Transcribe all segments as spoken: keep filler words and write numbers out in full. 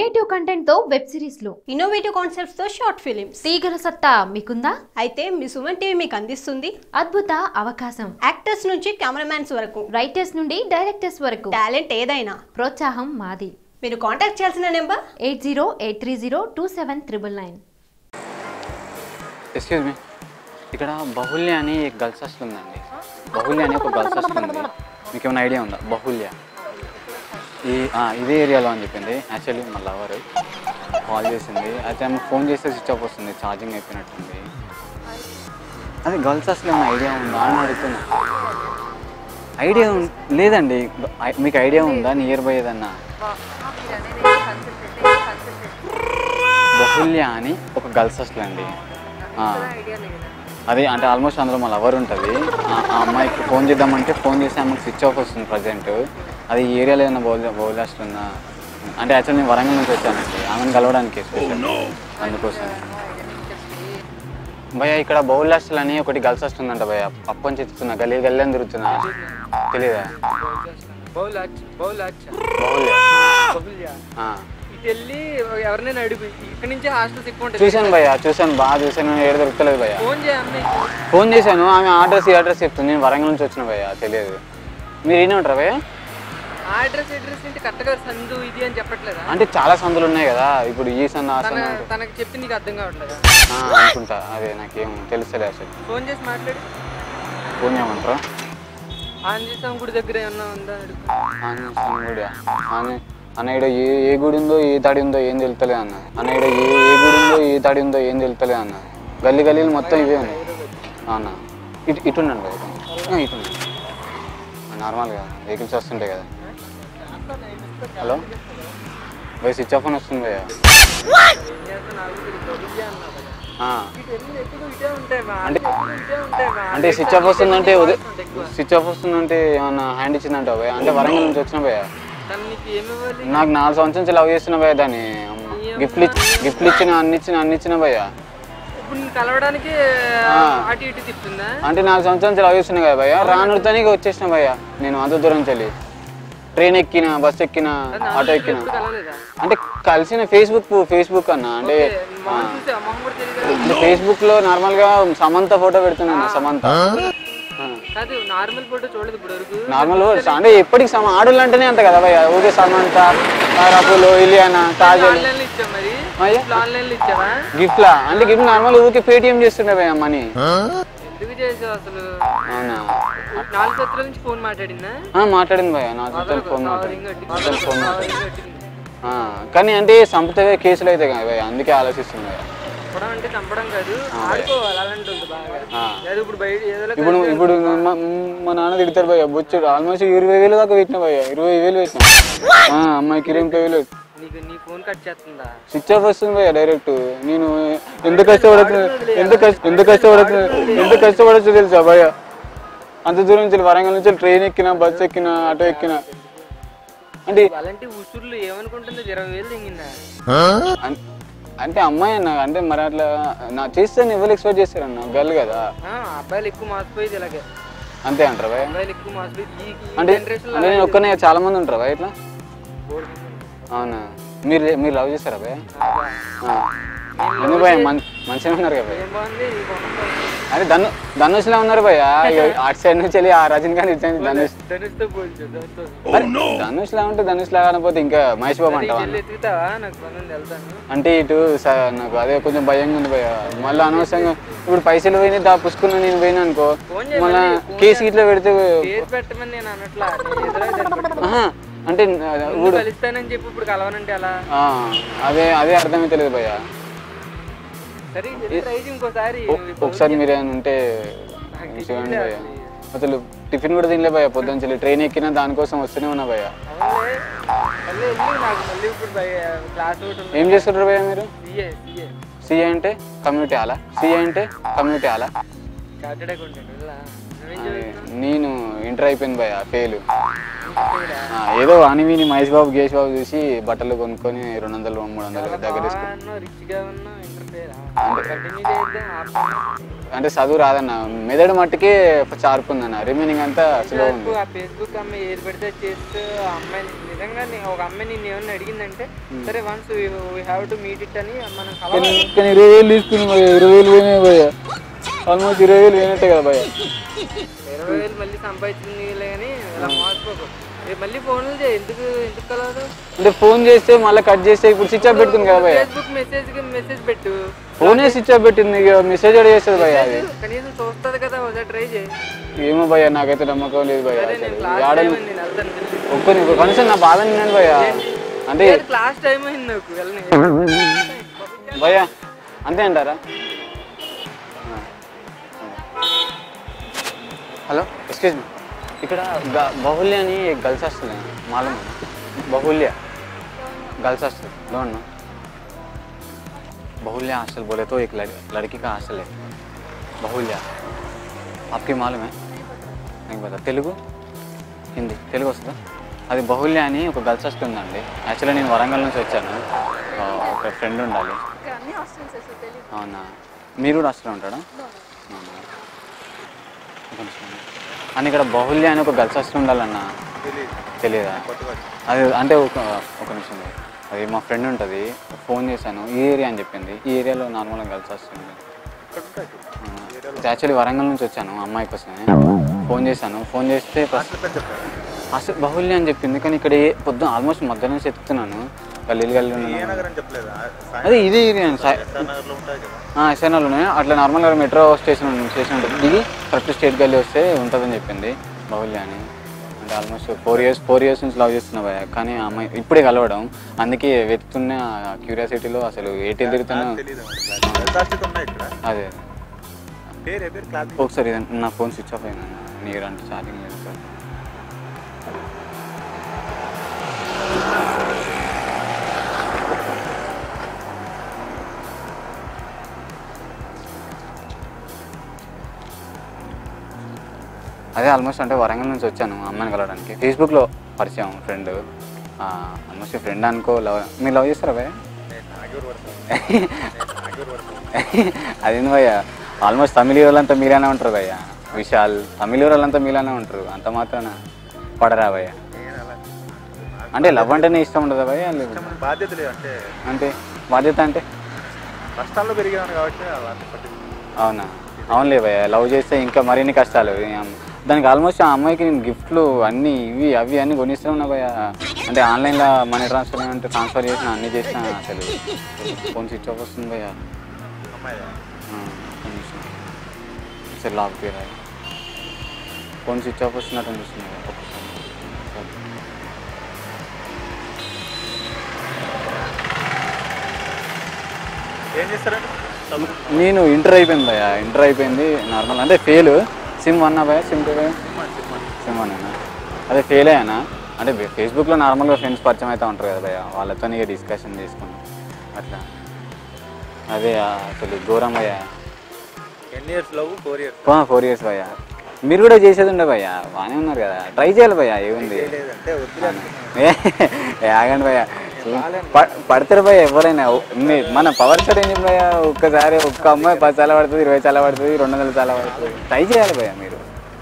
Creative content తో web series లు, innovative concepts తో షార్ట్ ఫిలిమ్స్. తీగల సత్తా మీకుందా? అయితే మీ సుమన్ టీవీ మీకు అందిస్తుంది అద్భుత అవకాశం. యాక్టర్స్ నుంచి కెమెరామ్యాన్స్ వరకు, రైటర్స్ నుండి డైరెక్టర్స్ వరకు, టాలెంట్ ఏదైనా ప్రోత్సాహం మాది. మీరు కాంటాక్ట్ చేయాల్సిన number eight zero eight three zero two seven triple nine. Excuse me, ఇక్కడ బహుల్య అని గర్ల్స్ హాస్టల్ ఉందండి. బహుల్య అని ఒక గర్ల్స్ హాస్టల్ ఉంది, మీకు ఏమైనా ఐడియా ఉందా? బహుల్య ఈ ఇదే ఏరియాలో అని చెప్పింది. యాక్చువల్లీ మా లవర్ కాల్ చేసింది, అయితే ఆమె ఫోన్ చేస్తే స్విచ్ ఆఫ్ వస్తుంది, ఛార్జింగ్ అయిపోయినట్టుంది. అదే గర్ల్స్ హాస్టల్ ఏమైనా ఐడియా ఉందా అని అడుగుతున్నా. ఐడియా లేదండి, మీకు ఐడియా ఉందా నియర్ బై ఏదన్నా? బహుల్య అని ఒక గర్ల్స్ హాస్టల్ అండి. అది అంటే ఆల్మోస్ట్ అందులో మా లవర్ ఉంటుంది. ఆ అమ్మాయికి ఫోన్ చేద్దామంటే ఫోన్ చేసి ఆమెకు స్విచ్ ఆఫ్ వస్తుంది ప్రజెంట్. అది ఈ ఏరియాలో ఏదైనా బౌల్ బౌల్ హాస్టల్ ఉందా అంటే, యాక్చువల్ నేను వరంగల్ నుంచి వచ్చానండి ఆమెను కలవడానికి స్పెషల్, అందుకోసం. భయ్య ఇక్కడ బౌల్ హాస్టల్ అని ఒకటి గర్ల్స్ హాస్టల్ ఉందంట భయ్య. పప్పని చెప్తున్నా, గల్లీ గల్లీ అని తిరుగుతున్నా, తెలియదా? ఎవరినైనా అడుగు, ఇక్కడ నుంచి హాస్టల్స్ ఎక్కువ ఉంటాయి. చూశాను భయ్య, చూశాను, బాగా చూశాను, ఏడు దొరుకుతలేదు భయ్య. ఫోన్ చేశాను, ఆమె అడ్రస్ ఈ అడ్రస్ చెప్తుంది. నేను వరంగల్ నుంచి వచ్చిన భయ్య, తెలియదు. మీరు ఏనే ఉంటారా భయ్య? అడ్రస్ అడ్రస్ అంటే కరెక్ట్గా సందు ఇది అని చెప్పట్లేదా? అంటే చాలా సందులు ఉన్నాయి కదా, ఇప్పుడు ఈ సందు ఆ సందు తనకు చెప్పి నీకు అర్థం కావట్లేదా అనుకుంటా. అదే నాకేం తెలుస్తలే అసలు. ఫోన్ చేసి మాట్లాడి ఫోన్ చేయమంటారా? ఆంజనేయ స్వామి గుడి దగ్గర ఏమన్నా ఉందా? ఆంజనేయ స్వామి గుడి అన్న, ఇక్కడ ఏ ఏ గుడి ఉందో ఏ తడి ఉందో ఏం తెలుతలే అన్న. అన్న ఇక్కడ ఏ ఏ గుడి ఉందో ఏ తడి ఉందో ఏం తెలుతలే అన్న. గల్లీ గల్లీలు మొత్తం ఇవే ఉన్నాయి అన్న. ఇటు ఇటుండండి, ఇటుండి నార్మల్గా వెహికల్స్ వస్తుంటాయి కదా. హలో భయ్, స్విచ్ ఆఫ్ అని వస్తుంది భయ్య. అంటే అంటే స్విచ్ ఆఫ్ వస్తుందంటే స్విచ్ ఆఫ్ వస్తుందంటే ఏమన్నా హ్యాండ్ ఇచ్చిందంట భయ్య? అంటే వరంగల్ నుంచి వచ్చిన భయ్య. నాకు నాలుగు సంవత్సరం నుంచి లవ్ చేస్తున్నా భయ్య దాన్ని. గిఫ్ట్లు గిఫ్ట్లు ఇచ్చిన అన్ని ఇచ్చిన అన్ని ఇచ్చిన భయ్య. కలవడానికి అంటే నాలుగు సంవత్సరం నుంచి లవ్ చేస్తున్నా కదా భయ్య. రానుడితోనే వచ్చేసిన భయ్య నేను అంత దూరం నుంచి. ట్రైన్ ఎక్కిన, బస్ ఎక్కిన, ఆటో ఎక్కిన, అంటే కలిసిన ఫేస్బుక్ ఫేస్బుక్ అన్న. అంటే ఫేస్బుక్ లో నార్మల్ గా సమంత ఫోటో పెడుతున్నా. సమంత నార్మల్ అంటే ఎప్పటికి ఆడోళ్ళు అంటేనే అంత కదా భయ్య. ఊకే సమంత, రపులు, ఇలియానా, కాజల్ గిఫ్ట్ లా అంటే గిఫ్ట్ నార్మల్ ఊకే పేటిఎం చేస్తుండే భయ్య మనీ. మాట్లాడింది భయ్య, నాలుగు ఫోన్ మాట్లాడింది ఫోన్ మాట్లాడింది కానీ అంటే సంపద కేసులు అయితే కదా భయ్య, అందుకే ఆలోచిస్తుంది భయ్య. ఇప్పుడు ఇప్పుడు మా నాన్న తిడతారు భయ్య, బొచ్చుడు ఆల్మోస్ట్ ఇరవై వేలు దాకా పెట్టిన భయ్య. ఇరవై వేలు పెట్టిన అమ్మాయికి, ఇరవై ముప్పై వేలు. స్విచ్ ఆఫ్ వస్తుంది భయ్య డైరెక్ట్. నేను ఎంత కష్టపడుతుంది ఎంత ఎంత కష్టపడుతుంది ఎంత కష్టపడచ్చు తెలుసా భయ్య? అంత దూరం నుంచి వరంగల్ నుంచి ట్రైన్ ఎక్కిన, బస్సు ఎక్కిన, ఆటో ఎక్కిన. అంటే అంటే అమ్మాయి అన్న, అంటే మరి అట్లా నా చేస్తే ఎవరు ఎక్స్పెక్ట్ చేస్తారన్న? గర్ల్ కదా, అబ్బాయిలు ఎక్కువ మాసిపోయేది ఇలాగే. అంతే అంటారా భయ్య? అబ్బాయిలు ఎక్కువ మాసిపోయి అంటే అంటే నేను ఒక్కనే చాలా మంది ఉంటారా భయ్య ఇట్లా? అవునా, మీరు మీరు లవ్ చేస్తారా భయ్య? ఎందుకు భయ్య, మంచిగా ఉన్నారు కదా భయ్య. అదే ధను ధనుష్లా ఉన్నారు భయ్య. అటు సైడ్ నుంచి వెళ్ళి ఆ రజనీకాంత్ ఇచ్చాను ధనుష్. ధనుష్ లా ఉంటే ధనుష్ లా కాకపోతే ఇంకా మహేష్ బాబు అంటావా? అంటే ఇటు నాకు అదే కొంచెం భయంగా ఉంది భయ్య. మళ్ళీ అనవసరంగా ఇప్పుడు పైసలు పోయినాయి దా పుసుకున్నా నేను పోయినా అనుకో, మళ్ళీ కేసు ఇట్లా పెడితే అంటే అదే అదే అర్థమైతలేదు భయ్య. ఒకసారి మీరు ఏమైనా ఉంటే చూడండి భయ్య. అసలు టిఫిన్ కూడా తినలే భయ్య పొద్దున్న. ట్రైన్ ఎక్కినా దానికోసం వస్తూనే ఉన్నా భయ్య. ఏం చేస్తుంటారు భయ్య మీరు? సిఏ అంటే కమ్యూనిటీ హాలా? సిఏ అంటే కమ్యూనిటీ హాలా? నేను ఇంటర్ అయిపోయింది భయ్య, ఫెయిల్. ఏదో అని విని మహేష్ బాబు గేష్ బాబు చూసి బట్టలు కొనుక్కొని రెండు వందలు మూడు వందలు దగ్గర అంటే చదువు రాదన్న మెదడు మట్టుకే షార్ప్ ఉందన్న రిమైనింగ్ అంతా స్లో ఉంది. ఫేస్బుక్ అమ్మాయి ఏది పెడితే చేస్తూ అమ్మాయి నిజంగా ఒక అమ్మాయి నేను ఏమన్నా అడిగిందంటే సరే once we have to meet it అని మనం కానీ ఇరవై వేలు తీసుకుని ఇరవై వేలు పోయినాయి భయ్య, ఆల్మోస్ట్ ఇరవై వేలు పోయినట్టే కదా భయ్య. ఇరవై వేలు మళ్ళీ సంపాదించింది కానీ ఇలా మోసపోకు. మళ్ళీ ఫోన్లు చేయి, ఎందుకు ఎందుకు కలవదు అంటే ఫోన్ చేస్తే మళ్ళీ కట్ చేస్తే ఇప్పుడు స్విచ్ ఆఫ్ పెట్టుకుంది కదా భయ్య. ఫేస్బుక్ మెసేజ్ మెసేజ్ పెట్టు, ఫోనే స్విచ్ ఆఫ్ పెట్టింది, మెసేజ్ కూడా చేస్తుంది భయ్య. అది కనీసం చూస్తుంది కదా, ఒకసారి ట్రై చేయి. ఏమో భయ్య నాకైతే నమ్మకం లేదు భయ్య. ఒక్కని కనీసం నా బాధ నిన్నాను భయ్య. అంటే క్లాస్ టైం అయింది నాకు వెళ్ళని భయ్య అంతే అంటారా? హలో ఎక్స్క్యూజ్ మీ, ఇక్కడ బాహుల్య అని గర్ల్స్ హాస్టల్ मालूम बाहुल्य गर्ल्स हॉस्टल लोन बाहुल्य हॉस्टल बोले तो एक लड़की का हॉस्टल है बाहुल्य, आपकी मालूम है? नहीं पता, तेलुगु हिंदी तेलुगु वस्ता అది బాహుల్య అని ఒక గర్ల్స్ హాస్టల్ ఉందండి. యాక్చువల్లీ నేను వరంగల్ నుంచి వచ్చాను, ఒక ఫ్రెండ్ ఉండాలి. అవునా, మీరు కూడా హాస్టల్లో ఉంటాడా? అని ఇక్కడ బాహుల్య అని ఒక గర్ల్స్ హాస్టల్ ఉండాలన్న, తెలియదా? అది అంటే ఒక ఒక నిమిషం, అది మా ఫ్రెండ్ ఉంటుంది, ఫోన్ చేశాను ఈ ఏరియా అని చెప్పింది. ఈ ఏరియాలో నార్మల్గా గర్ల్స్ హాస్టల్ ఉంది. యాక్చువల్లీ వరంగల్ నుంచి వచ్చాను అమ్మాయి కోసమే, ఫోన్ చేశాను. ఫోన్ చేస్తే అసలు బాహుల్య అని చెప్పింది, కానీ ఇక్కడ పొద్దున ఆల్మోస్ట్ మధ్యాహ్నం నుంచి ఎత్తుతున్నాను, గల్లీలు గల్లీలు అదే ఇదే ఏరియా ఎస్ఎన్ఆర్లో ఉన్నాయి. అట్లా నార్మల్గా మెట్రో స్టేషన్ స్టేషన్ ఉంటుంది, దిగి కరెక్ట్ స్టేట్ గల్లీ వస్తే ఉంటుందని చెప్పింది బాహుల్య అని. అంటే almost four years four years నుంచి లవ్ చేస్తున్నా భయ, కానీ అమ్మాయి ఇప్పుడే కలవడం, అందుకే వెతుకుతున్న క్యూరియాసిటీలో అసలు ఏటీ తిరుగుతున్నా. అదే ఒకసారి నా ఫోన్ స్విచ్ ఆఫ్ అయినా, నీరు అంటే ఛార్జింగ్ లేదు సార్. అదే ఆల్మోస్ట్ అంటే వరంగల్ నుంచి వచ్చాను అమ్మాయిని కలవడానికి, ఫేస్బుక్లో పరిచయం ఫ్రెండ్, ఆల్మోస్ట్ ఫ్రెండ్ అనుకో. లవ్ మీరు లవ్ చేస్తారా భయ్య? అదేంది భయ్య, ఆల్మోస్ట్ తమిళ వాళ్ళంతా మీలానే ఉంటారు భయ్య, విశాల్ తమిళ వాళ్ళంతా మీలానే ఉంటారు, అంత మాత్రాన పడరా భయ్య? అంటే లవ్ అంటేనే ఇష్టం ఉండదా భయ్య? బాధ్యత లేదు అంటే అంటే బాధ్యత అంటే కష్టాల్లో పెరిగాను కాబట్టి. అవునా? అవునులే భయ్య, లవ్ చేస్తే ఇంకా మరిన్ని కష్టాలు. దానికి ఆల్మోస్ట్ ఆ అమ్మాయికి నేను గిఫ్ట్లు అన్నీ ఇవి అవి అన్నీ కొనిస్తూ ఉన్నా భయ్య. అంటే ఆన్లైన్లో మనీ ట్రాన్స్ఫర్ అంటే ట్రాన్స్ఫర్ చేసిన అన్నీ చేసిన, అసలు ఫోన్ స్విచ్ ఆఫ్ వస్తుంది భయ్య. సరే లాక్ పేరా, ఫోన్ స్విచ్ ఆఫ్ వస్తున్నట్టు అనిపిస్తుంది ఒక్కసారి. ఏం చేస్తారండి? నేను ఇంటర్ అయిపోయింది భయ్య, ఇంటర్ అయిపోయింది నార్మల్ అంటే ఫెయిల్. సిమ్ వన్ భయ్య, సిమ్ టూ భయ్య? సిమ్ వన్ అయినా. అదే ఫెయిల్ అయ్యానా అంటే ఫేస్బుక్లో నార్మల్గా ఫ్రెండ్స్ పరిచయం అయితే ఉంటారు కదా భయ్య, వాళ్ళతో ఇక డిస్కషన్ చేసుకున్నాం అట్లా. అదే అసలు ఘోరం భయ్య. ఎన్ని years love? Four years four years భయ్య. మీరు కూడా చేసేది ఉండే భయ్య, బాగానే ఉన్నారు కదా, ట్రై చేయాలి భయ్య. ఏముంది ఆగండి భయ్య, పడతారు భయ్య ఎవరైనా. మన పవర్ స్టార్ ఏం చెప్పి భయ్య, ఒక్కసారి ఒక్క అమ్మాయి పది చాలా పడుతుంది, ఇరవై చాలా పడుతుంది, రెండు వందలు చాలా పడుతుంది. ట్రై చేయాలి భయ్య మీరు.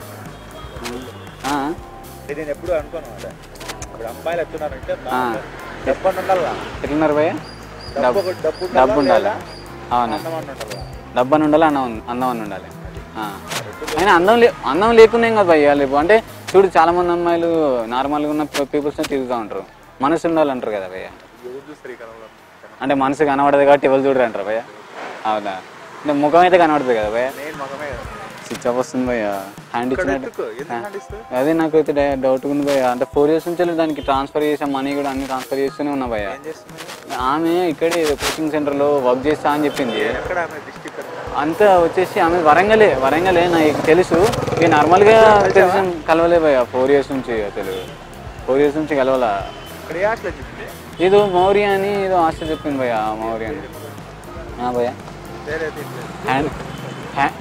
నేను ఎప్పుడు అనుకోను అంటే ఇప్పుడు అమ్మాయిలు ఎత్తున్నారంటే డబ్బు ఉండాలి. ఎట్లున్నారు భయ్య? డబ్బు డబ్బు ఉండాలి. అవునా? డబ్బు అని ఉండాలి, అన్నం అందం అని ఉండాలి. అయినా అందం లే అందం లేకుండా ఏం కదా భయ్య. లేపు అంటే చూడు చాలా మంది అమ్మాయిలు నార్మల్గా ఉన్న పీపుల్స్ని తిరుగుతూ ఉంటారు, మనసు ఉండాలంటారు కదా భయ్య. అంటే మనసు కనబడదు కాబట్టి ఎవరు చూడరు అంటారు భయ్య. అవునా? అంటే ముఖం అయితే కనబడుతుంది కదా భయ్య. స్విచ్ ఆఫ్ వస్తుంది భయ్య, హ్యాండ్ ఇచ్చినట్టు. అదే నాకైతే డౌట్ ఉంది భయ్య. అంటే ఫోర్ ఇయర్స్ నుంచి దానికి ట్రాన్స్ఫర్ చేసా, మనీ కూడా అన్ని ట్రాన్స్ఫర్ చేస్తూనే ఉన్నా భయ్య. ఆమె ఇక్కడే కోచింగ్ సెంటర్లో వర్క్ చేస్తా అని చెప్పింది. అంతా వచ్చేసి ఆమె వరంగలే వరంగలే నాకు తెలుసు. ఇక నార్మల్గా తెలుసు, కలవలే భయ్య ఫోర్ ఇయర్స్ నుంచి. తెలుగు ఫోర్ ఇయర్స్ నుంచి కలవాలా. ఏదో మౌర్య అని ఏదో హాస్టల్ చెప్పింది భయ్య, మౌర్య అని భయ్య. హ్యాండ్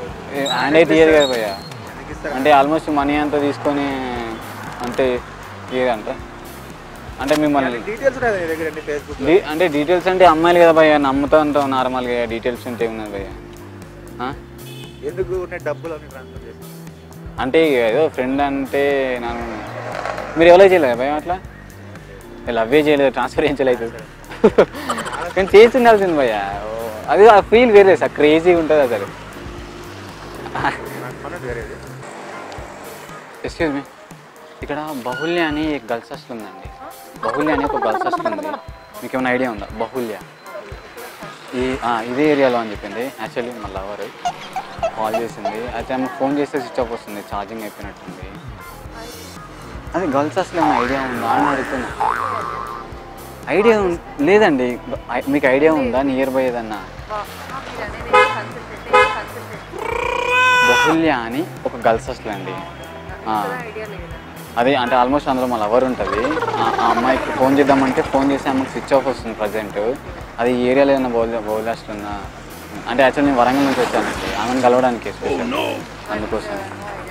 హ్యాండ్ అయితే ఇయ్యదు కదా భయ్య. అంటే ఆల్మోస్ట్ మనీ అంతా తీసుకొని అంటే ఏదంట అంటే మిమ్మల్ని డీటెయిల్స్ ఉన్నాయి నీ దగ్గర అండి ఫేస్బుక్ డీ- అంటే డీటెయిల్స్ అంటే అమ్మాయిలు కదా భయ్య, నమ్ముతా ఉంటావు నార్మల్గా, డీటెయిల్స్ ఉంటే ఉన్నది భయ్య. ఆ? ఎందుకు ఉన్నాయి డబ్బులు అన్ని ట్రాన్స్ఫర్ చేసి అంటే ఏదో ఫ్రెండ్ అంటే నన్ను మీరు ఎవరో చేయలేదు భయం అట్లా, లవ్వే చేయలేదు, ట్రాన్స్ఫర్ ఏం చేయలేదు. కానీ చేసి ఉండాల్సింది భయ్య, అది ఆ ఫీల్ వేరే సార్, క్రేజీగా ఉంటుంది అసలు. అన్నట్టు వేరేది ఎక్స్క్యూజ్ మీ, ఇక్కడ బహుల్య అని గర్ల్స్ హాస్టల్ ఉందండి. బహుల్య అని ఒక గర్ల్స్ హాస్టల్ ఉంది, మీకు ఏమైనా ఐడియా ఉందా? బహుల్య ఈ ఇదే ఏరియాలో అని చెప్పింది. యాక్చువల్లీ మా లవర్ కాల్ చేసింది, అయితే ఆమె ఫోన్ చేస్తే స్విచ్ ఆఫ్ వస్తుంది, ఛార్జింగ్ అయిపోయినట్టుంది. అది గర్ల్స్ హాస్టల్ ఏమైనా ఐడియా ఉందా అని అడుగుతున్నా. ఐడియా లేదండి, మీకు ఐడియా ఉందా నియర్ బై ఏదన్నా? బహుల్య అని ఒక గర్ల్స్ హాస్టల్ అండి. అదే అంటే ఆల్మోస్ట్ అందులో మా లవర్ ఉంటుంది. ఆ అమ్మాయికి ఫోన్ చేద్దామంటే ఫోన్ చేసి ఆమెకు స్విచ్ ఆఫ్ వస్తుంది ప్రజెంట్. అది ఈ ఏరియాలో ఏదైనా బౌల్ బౌల్ హాస్టల్ ఉన్నా అంటే యాక్చువల్లీ నేను వరంగల్ నుంచి వచ్చానండి ఆమెను కలవడానికి స్పెషల్, అందుకోసం.